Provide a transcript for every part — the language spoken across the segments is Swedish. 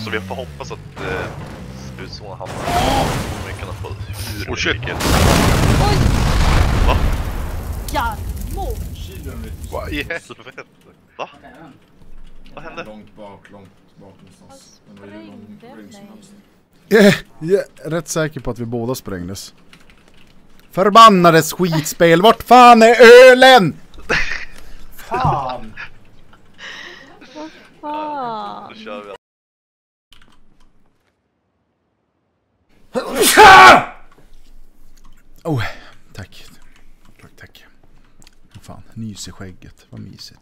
Så vi får hoppas att sprutzon hamnar. Om vi kan få hur mycket. Oj! Va? Jarmo! Vad i helvete? Va? Vad hände? Långt bak någonstans. Men det var ju någon ring som helst. Jag är rätt säker på att vi båda sprängdes. Förbannades skitspel, vart fan är ölen? Fan! Då kör vi. Oh, tack. Tack. Fan, nys i skägget, vad mysigt.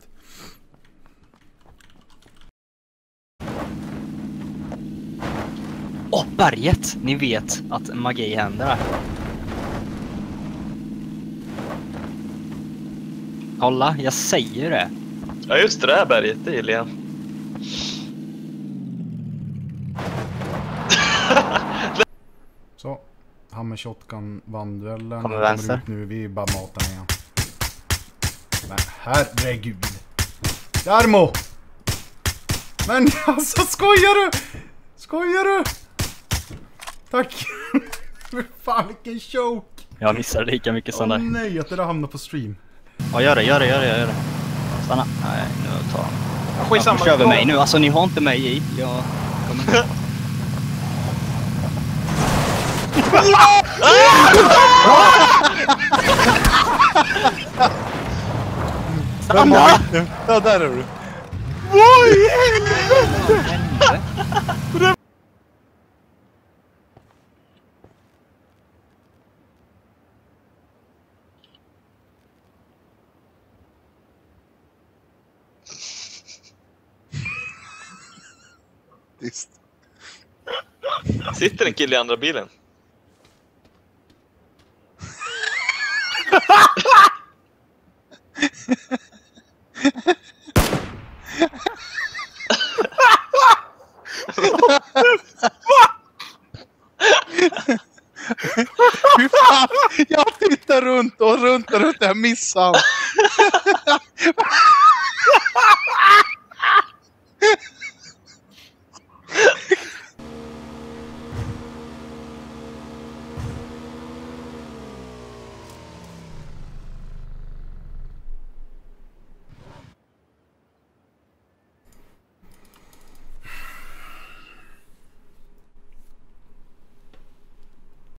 Berget! Ni vet att magi händer där. Kolla, jag säger det. Ja just det där berget, det gillar jag. Så, Hammer Shotgun vann duellen. Kommer vänster. Ut nu, vi bara matar igen. Men herregud. Jarmo! Men alltså, skojar du? Skojar du? Tack. Fan, vilken choke. Jag missar lika mycket som där. Nej, att det där hamnar på stream. Ja, gör det. Stanna. Nej, nu tar han. Skitsamma. Kör över mig nu. Alltså, ni har inte mig i. Jag kommer inte. Stanna! Ja, där är du. Sitter en kille i andra bilen? Fy fan, jag tittar runt, jag missar.